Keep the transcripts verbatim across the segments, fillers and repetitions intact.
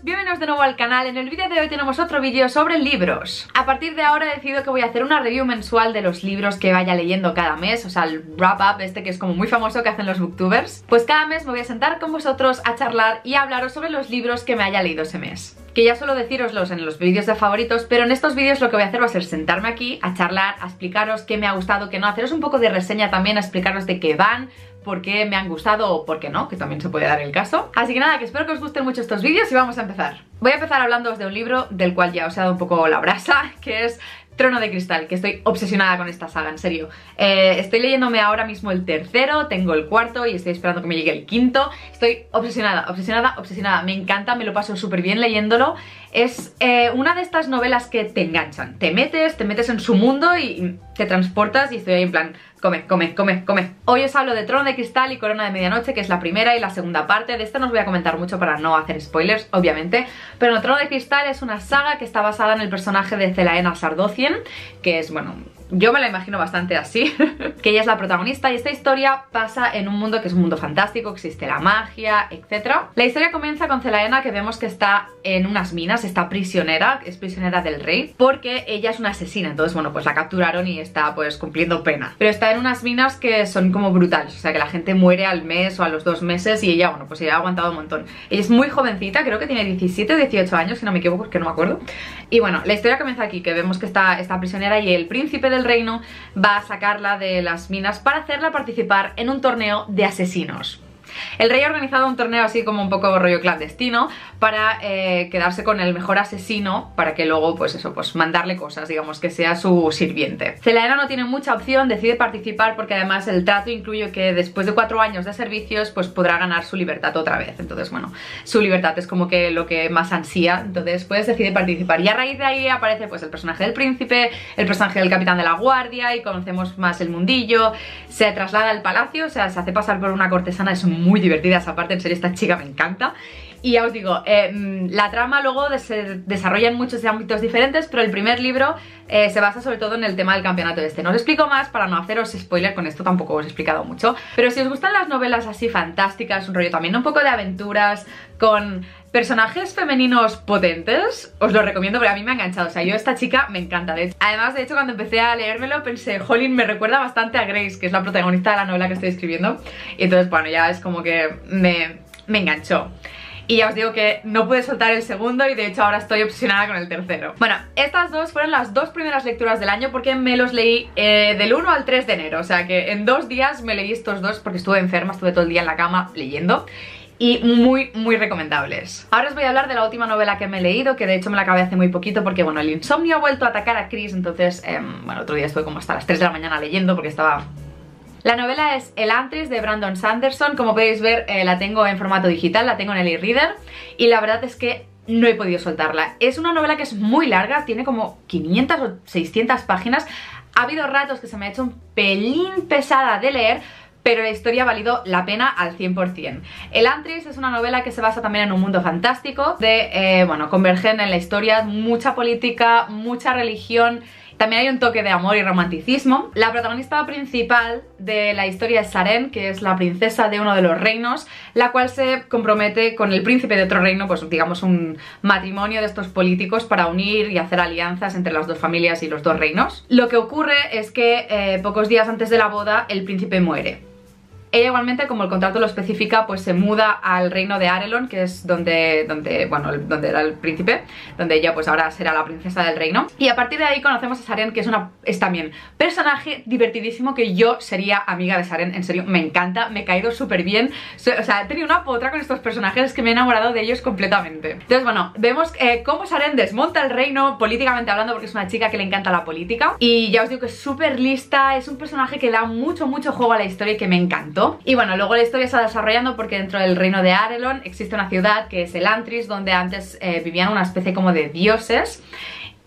bienvenidos de nuevo al canal. En el vídeo de hoy tenemos otro vídeo sobre libros. A partir de ahora he decidido que voy a hacer una review mensual de los libros que vaya leyendo cada mes, o sea, el wrap up este que es como muy famoso que hacen los booktubers. Pues cada mes me voy a sentar con vosotros a charlar y a hablaros sobre los libros que me haya leído ese mes. Que ya suelo deciroslos en los vídeos de favoritos, pero en estos vídeos lo que voy a hacer va a ser sentarme aquí a charlar, a explicaros qué me ha gustado, qué no, haceros un poco de reseña también, a explicaros de qué van, por qué me han gustado o por qué no, que también se puede dar el caso. Así que nada, que espero que os gusten mucho estos vídeos y vamos a empezar. Voy a empezar hablándoos de un libro del cual ya os he dado un poco la brasa, que es Trono de Cristal, que estoy obsesionada con esta saga, en serio. Eh, estoy leyéndome ahora mismo el tercero, tengo el cuarto y estoy esperando que me llegue el quinto. Estoy obsesionada, obsesionada, obsesionada. Me encanta, me lo paso súper bien leyéndolo. Es eh, una de estas novelas que te enganchan. Te metes, te metes en su mundo y te transportas y estoy ahí en plan... Come, come, come, come. Hoy os hablo de Trono de Cristal y Corona de Medianoche, que es la primera y la segunda parte. De esta no os voy a comentar mucho para no hacer spoilers, obviamente. Pero Trono de Cristal es una saga que está basada en el personaje de Celaena Sardothien, que es, bueno... yo me la imagino bastante así, que ella es la protagonista y esta historia pasa en un mundo que es un mundo fantástico, existe la magia, etcétera. La historia comienza con Celaena, que vemos que está en unas minas, está prisionera, es prisionera del rey, porque ella es una asesina, entonces bueno, pues la capturaron y está pues cumpliendo pena. Pero está en unas minas que son como brutales, o sea que la gente muere al mes o a los dos meses y ella, bueno, pues ella ha aguantado un montón. Ella es muy jovencita, creo que tiene diecisiete o dieciocho años, si no me equivoco, porque no me acuerdo. Y bueno, la historia comienza aquí, que vemos que está, está prisionera y el príncipe del reino va a sacarla de las minas para hacerla participar en un torneo de asesinos. El rey ha organizado un torneo así como un poco rollo clandestino para eh, quedarse con el mejor asesino, para que luego pues eso, pues mandarle cosas, digamos que sea su sirviente. Celaena no tiene mucha opción, decide participar porque además el trato incluye que después de cuatro años de servicios pues podrá ganar su libertad otra vez. Entonces bueno, su libertad es como que lo que más ansía, entonces pues decide participar y a raíz de ahí aparece pues el personaje del príncipe, el personaje del capitán de la guardia y conocemos más el mundillo. Se traslada al palacio, o sea, se hace pasar por una cortesana, es muy divertida esa parte, en serio esta chica me encanta. Y ya os digo, eh, la trama luego de se desarrolla en muchos ámbitos diferentes, pero el primer libro eh, se basa sobre todo en el tema del campeonato este. No os explico más para no haceros spoiler, con esto tampoco os he explicado mucho, pero si os gustan las novelas así fantásticas, un rollo también un poco de aventuras, con personajes femeninos potentes, os lo recomiendo porque a mí me ha enganchado, o sea, yo esta chica me encanta. De hecho, además, de hecho, cuando empecé a leérmelo pensé, jolín, me recuerda bastante a Grace, que es la protagonista de la novela que estoy escribiendo, y entonces, bueno, ya es como que me, me enganchó. Y ya os digo que no pude soltar el segundo y de hecho ahora estoy obsesionada con el tercero. Bueno, estas dos fueron las dos primeras lecturas del año porque me los leí eh, del uno al tres de enero, o sea que en dos días me leí estos dos porque estuve enferma, estuve todo el día en la cama leyendo. Y muy, muy recomendables. Ahora os voy a hablar de la última novela que me he leído, que de hecho me la acabé hace muy poquito porque, bueno, el insomnio ha vuelto a atacar a Chris, entonces, eh, bueno, otro día estuve como hasta las tres de la mañana leyendo porque estaba... La novela es Elantris de Brandon Sanderson, como podéis ver eh, la tengo en formato digital, la tengo en el e-reader y la verdad es que no he podido soltarla. Es una novela que es muy larga, tiene como quinientas o seiscientas páginas, ha habido ratos que se me ha hecho un pelín pesada de leer, pero la historia ha valido la pena al cien por cien. Elantris es una novela que se basa también en un mundo fantástico, de, eh, bueno, convergen en la historia mucha política, mucha religión. También hay un toque de amor y romanticismo. La protagonista principal de la historia es Sarene, que es la princesa de uno de los reinos, la cual se compromete con el príncipe de otro reino, pues digamos un matrimonio de estos políticos para unir y hacer alianzas entre las dos familias y los dos reinos. Lo que ocurre es que eh, pocos días antes de la boda el príncipe muere. Ella igualmente, como el contrato lo especifica, pues se muda al reino de Arelon, que es donde, donde, bueno, donde era el príncipe, donde ella pues ahora será la princesa del reino. Y a partir de ahí conocemos a Sarene, que es, una, es también personaje divertidísimo, que yo sería amiga de Sarene, en serio, me encanta, me he caído súper bien. O sea, he tenido una potra con estos personajes que me he enamorado de ellos completamente. Entonces, bueno, vemos eh, cómo Sarene desmonta el reino políticamente hablando, porque es una chica que le encanta la política. Y ya os digo que es súper lista, es un personaje que da mucho, mucho juego a la historia y que me encantó. Y bueno, luego la historia se va desarrollando porque dentro del reino de Arelon existe una ciudad que es Elantris, donde antes eh, vivían una especie como de dioses.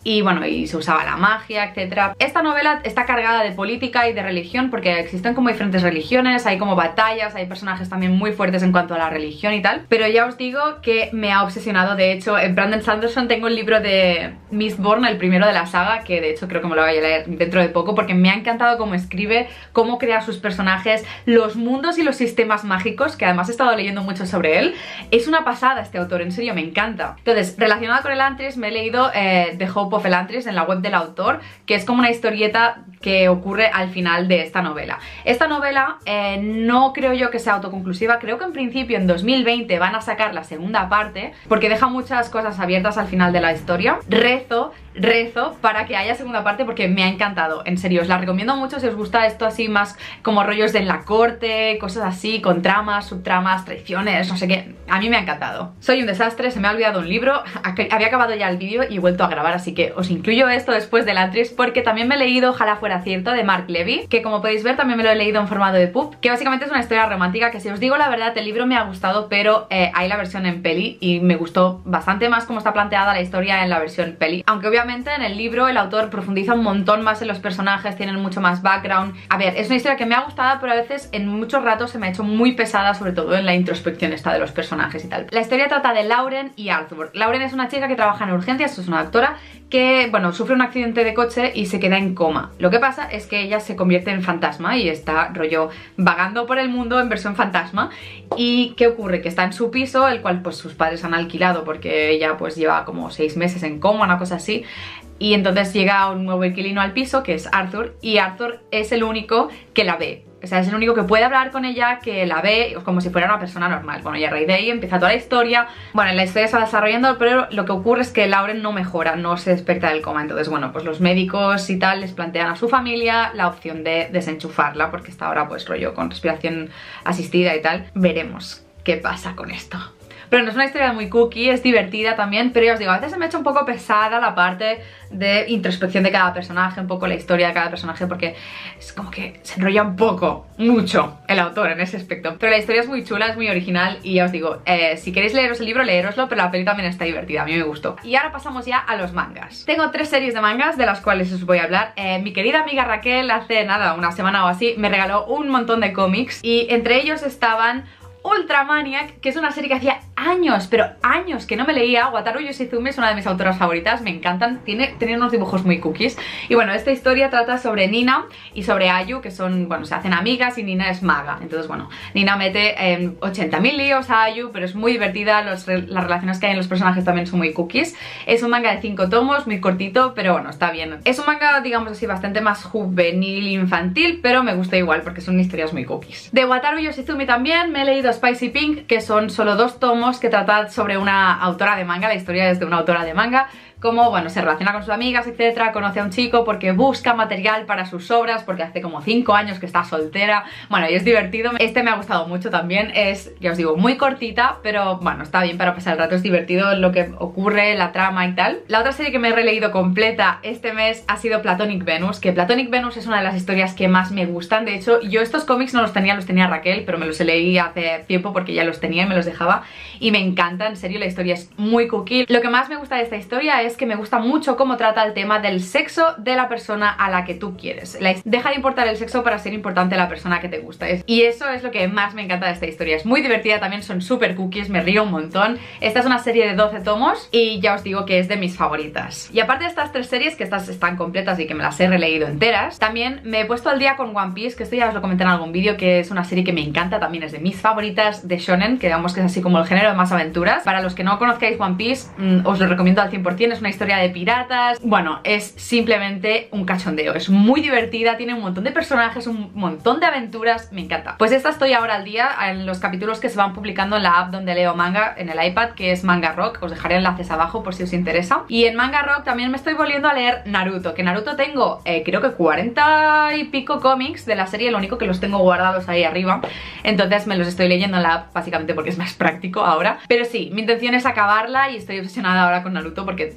y bueno, y se usaba la magia, etcétera. Esta novela está cargada de política y de religión porque existen como diferentes religiones, hay como batallas, hay personajes también muy fuertes en cuanto a la religión y tal, pero ya os digo que me ha obsesionado. De hecho, en Brandon Sanderson tengo el libro de Mistborn, el primero de la saga, que de hecho creo que me lo voy a leer dentro de poco porque me ha encantado cómo escribe, cómo crea sus personajes, los mundos y los sistemas mágicos, que además he estado leyendo mucho sobre él. Es una pasada este autor, en serio, me encanta. Entonces, relacionado con Elantris, me he leído eh, The Hope of Elantris en la web del autor, que es como una historieta que ocurre al final de esta novela. Esta novela eh, no creo yo que sea autoconclusiva, creo que en principio en dos mil veinte van a sacar la segunda parte, porque deja muchas cosas abiertas al final de la historia. Rezo, rezo para que haya segunda parte porque me ha encantado, en serio, os la recomiendo mucho si os gusta esto así más como rollos de la corte, cosas así, con tramas, subtramas, traiciones, no sé qué. A mí me ha encantado. Soy un desastre, se me ha olvidado un libro, había acabado ya el vídeo y he vuelto a grabar, así que os incluyo esto después de Elantris porque también me he leído Ojalá fuera cierto, de Mark Levy, que como podéis ver también me lo he leído en formato de pub, que básicamente es una historia romántica que, si os digo la verdad, el libro me ha gustado, pero eh, hay la versión en peli y me gustó bastante más cómo está planteada la historia en la versión peli, aunque obviamente en el libro el autor profundiza un montón más en los personajes, tienen mucho más background. A ver, es una historia que me ha gustado, pero a veces en muchos ratos se me ha hecho muy pesada, sobre todo en la introspección esta de los personajes y tal. La historia trata de Lauren y Arthur. Lauren es una chica que trabaja en urgencias, es una doctora que, bueno, sufre un accidente de coche y se queda en coma. Lo que pasa es que ella se convierte en fantasma y está rollo vagando por el mundo en versión fantasma. ¿Y qué ocurre? Que está en su piso, el cual pues sus padres han alquilado porque ella pues lleva como seis meses en coma, una cosa así. Y entonces llega un nuevo inquilino al piso, que es Arthur, y Arthur es el único que la ve. O sea, es el único que puede hablar con ella, que la ve como si fuera una persona normal. Bueno, y a raíz de ahí empieza toda la historia. Bueno, la historia se va desarrollando, pero lo que ocurre es que Lauren no mejora, no se despierta del coma. Entonces, bueno, pues los médicos y tal les plantean a su familia la opción de desenchufarla, porque está ahora pues rollo con respiración asistida y tal. Veremos qué pasa con esto. Pero no es una historia muy cookie, es divertida también, pero ya os digo, a veces se me ha hecho un poco pesada la parte de introspección de cada personaje, un poco la historia de cada personaje, porque es como que se enrolla un poco, mucho el autor en ese aspecto. Pero la historia es muy chula, es muy original y ya os digo, eh, si queréis leeros el libro, leeroslo, pero la peli también está divertida, a mí me gustó. Y ahora pasamos ya a los mangas. Tengo tres series de mangas de las cuales os voy a hablar. Eh, mi querida amiga Raquel hace nada, una semana o así, me regaló un montón de cómics y entre ellos estaban Ultramaniac, que es una serie que hacía años, pero años que no me leía. Wataru Yoshizumi es una de mis autoras favoritas, me encantan, tiene, tiene unos dibujos muy cookies. Y bueno, esta historia trata sobre Nina y sobre Ayu, que son, bueno, se hacen amigas y Nina es maga. Entonces, bueno, Nina mete eh, ochenta mil líos a Ayu, pero es muy divertida, los, las relaciones que hay en los personajes también son muy cookies. Es un manga de cinco tomos, muy cortito, pero bueno, está bien. Es un manga, digamos así, bastante más juvenil, infantil, pero me gusta igual porque son historias muy cookies. De Wataru Yoshizumi también me he leído Spicy Pink, que son solo dos tomos que tratan sobre una autora de manga. La historia es de una autora de manga, como, bueno, se relaciona con sus amigas, etcétera, conoce a un chico porque busca material para sus obras, porque hace como cinco años que está soltera. Bueno, y es divertido. Este me ha gustado mucho también, es, ya os digo, muy cortita, pero bueno, está bien para pasar el rato, es divertido lo que ocurre, la trama y tal. La otra serie que me he releído completa este mes ha sido Platonic Venus, que Platonic Venus es una de las historias que más me gustan. De hecho, yo estos cómics no los tenía, los tenía Raquel, pero me los leí hace tiempo porque ya los tenía y me los dejaba, y me encanta, en serio, la historia es muy cookie. Lo que más me gusta de esta historia es que me gusta mucho cómo trata el tema del sexo de la persona a la que tú quieres. La, deja de importar el sexo para ser importante la persona que te gusta. Y eso es lo que más me encanta de esta historia. Es muy divertida también, son súper cookies, me río un montón. Esta es una serie de doce tomos y ya os digo que es de mis favoritas. Y aparte de estas tres series, que estas están completas y que me las he releído enteras, también me he puesto al día con One Piece, que esto ya os lo comenté en algún vídeo, que es una serie que me encanta, también es de mis favoritas de shonen, que digamos que es así como el género de más aventuras. Para los que no conozcáis One Piece, mmm, os lo recomiendo al cien por cien, es una historia de piratas. Bueno, es simplemente un cachondeo, es muy divertida, tiene un montón de personajes, un montón de aventuras, me encanta. Pues esta estoy ahora al día en los capítulos que se van publicando en la app donde leo manga, en el iPad, que es Manga Rock, os dejaré enlaces abajo por si os interesa. Y en Manga Rock también me estoy volviendo a leer Naruto, que Naruto tengo eh, creo que cuarenta y pico cómics de la serie, lo único que los tengo guardados ahí arriba, entonces me los estoy leyendo en la app básicamente porque es más práctico ahora. Pero sí, mi intención es acabarla y estoy obsesionada ahora con Naruto porque también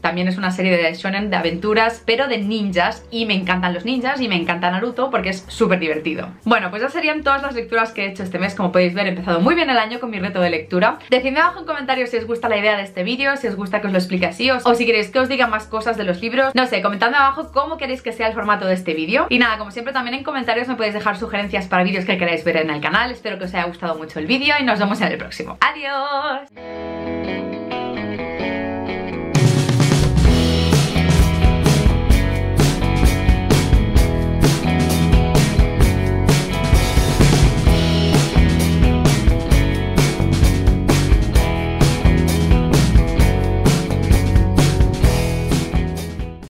también es una serie de shonen de aventuras, pero de ninjas, y me encantan los ninjas y me encanta Naruto porque es súper divertido. Bueno, pues ya serían todas las lecturas que he hecho este mes. Como podéis ver, he empezado muy bien el año con mi reto de lectura. Decidme abajo en comentarios si os gusta la idea de este vídeo, si os gusta que os lo explique así, o, o si queréis que os diga más cosas de los libros. No sé, comentadme abajo cómo queréis que sea el formato de este vídeo. Y nada, como siempre también en comentarios me podéis dejar sugerencias para vídeos que queráis ver en el canal. Espero que os haya gustado mucho el vídeo y nos vemos en el próximo. ¡Adiós!